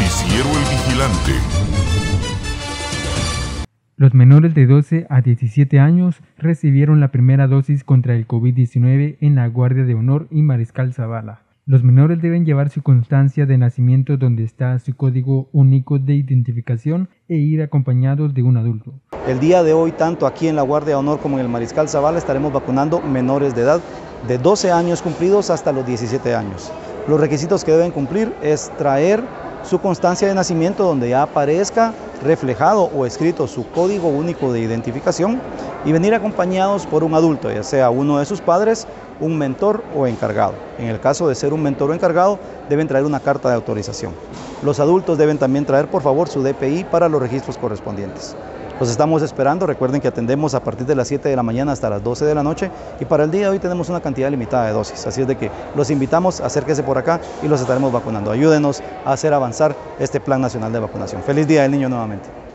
Noticiero El Vigilante. Los menores de 12 a 17 años recibieron la primera dosis contra el COVID-19 en la Guardia de Honor y Mariscal Zavala. Los menores deben llevar su constancia de nacimiento donde está su código único de identificación e ir acompañados de un adulto. El día de hoy, tanto aquí en la Guardia de Honor como en el Mariscal Zavala, estaremos vacunando menores de edad de 12 años cumplidos hasta los 17 años. Los requisitos que deben cumplir es traer su constancia de nacimiento donde ya aparezca reflejado o escrito su código único de identificación y venir acompañados por un adulto, ya sea uno de sus padres, un mentor o encargado. En el caso de ser un mentor o encargado, deben traer una carta de autorización. Los adultos deben también traer, por favor, su DPI para los registros correspondientes. Los estamos esperando, recuerden que atendemos a partir de las 7 de la mañana hasta las 12 de la noche y para el día de hoy tenemos una cantidad limitada de dosis, así es de que los invitamos, acérquense por acá y los estaremos vacunando. Ayúdenos a hacer avanzar este Plan Nacional de Vacunación. Feliz Día del Niño nuevamente.